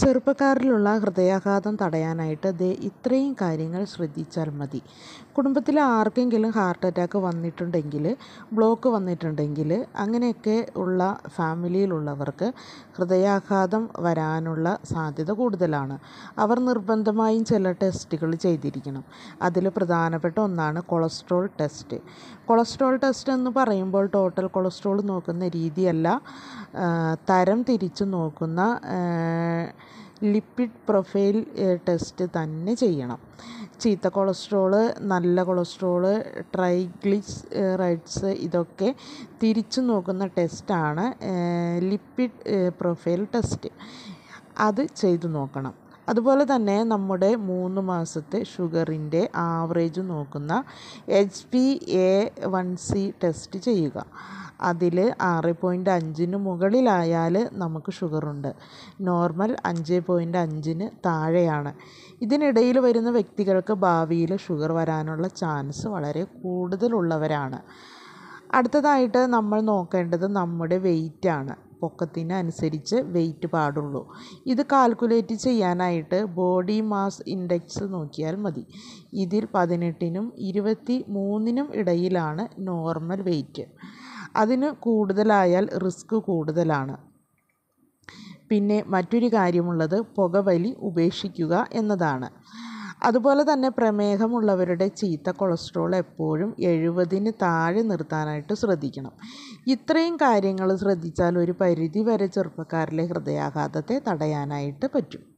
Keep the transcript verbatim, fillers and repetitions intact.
ചെറുപ്പക്കാരിലുള്ള ഹൃദയാഘാതം തടയാനായിട്ട് ദേ ഇത്രയും കാര്യങ്ങൾ ശ്രദ്ധിച്ചാൽ മതി. കുടുംബത്തിൽ ആർക്കെങ്കിലും ഹാർട്ട് അറ്റാക്ക് വന്നിട്ടുണ്ടെങ്കിൽ, ബ്ലോക്ക് വന്നിട്ടുണ്ടെങ്കിൽ, അങ്ങനെയൊക്കെ ഉള്ള ഫാമിലിയിലുള്ളവർക്ക് ഹൃദയാഘാതം വരാനുള്ള സാധ്യത കൂടുതലാണ്. അവർ നിർബന്ധമായും ചില ടെസ്റ്റുകൾ ചെയ്തിരിക്കണം. അതിൽ പ്രധാനപ്പെട്ട ഒന്നാണ് കൊളസ്ട്രോൾ ടെസ്റ്റ്. കൊളസ്ട്രോൾ ടെസ്റ്റ് എന്ന് പറയുമ്പോൾ ടോട്ടൽ കൊളസ്ട്രോൾ നോക്കുന്ന രീതിയല്ല, തരം തിരിച്ച് നോക്കുന്ന ലിപ്പിഡ് പ്രൊഫൈൽ ടെസ്റ്റ് തന്നെ ചെയ്യണം. ചീത്ത കൊളസ്ട്രോള്, നല്ല കൊളസ്ട്രോള്, ട്രൈഗ്ലിസറൈഡ്സ് ഇതൊക്കെ തിരിച്ചു നോക്കുന്ന ടെസ്റ്റാണ് ലിപ്പിഡ് പ്രൊഫൈൽ ടെസ്റ്റ്. അത് ചെയ്തു നോക്കണം. അതുപോലെ തന്നെ നമ്മുടെ മൂന്ന് മാസത്തെ ഷുഗറിൻ്റെ ആവറേജ് നോക്കുന്ന H B A one C test ചെയ്യുക. അതിൽ ആറ് പോയിൻറ്റ് അഞ്ചിന് മുകളിലായാൽ നമുക്ക് ഷുഗറുണ്ട്. നോർമൽ അഞ്ച് പോയിൻറ്റ് അഞ്ചിന് താഴെയാണ്. ഇതിനിടയിൽ വരുന്ന വ്യക്തികൾക്ക് ഭാവിയിൽ ഷുഗർ വരാനുള്ള ചാൻസ് വളരെ കൂടുതലുള്ളവരാണ്. അടുത്തതായിട്ട് നമ്മൾ നോക്കേണ്ടത് നമ്മുടെ വെയിറ്റാണ്. പൊക്കത്തിന് അനുസരിച്ച് വെയിറ്റ് പാടുള്ളൂ. ഇത് കാൽക്കുലേറ്റ് ചെയ്യാനായിട്ട് ബോഡി മാസ് ഇൻഡെക്സ് നോക്കിയാൽ മതി. ഇതിൽ പതിനെട്ടിനും ഇരുപത്തി മൂന്നിനും ഇടയിലാണ് നോർമൽ വെയിറ്റ്. അതിന് കൂടുതലായാൽ റിസ്ക് കൂടുതലാണ്. പിന്നെ മറ്റൊരു കാര്യമുള്ളത് പുകവലി ഉപേക്ഷിക്കുക എന്നതാണ്. അതുപോലെ തന്നെ പ്രമേഹമുള്ളവരുടെ ചീത്ത കൊളസ്ട്രോൾ എപ്പോഴും എഴുപതിന് താഴെ നിർത്താനായിട്ട് ശ്രദ്ധിക്കണം. ഇത്രയും കാര്യങ്ങൾ ശ്രദ്ധിച്ചാൽ ഒരു പരിധി വരെ ചെറുപ്പക്കാരിലെ ഹൃദയാഘാതത്തെ തടയാനായിട്ട് പറ്റും.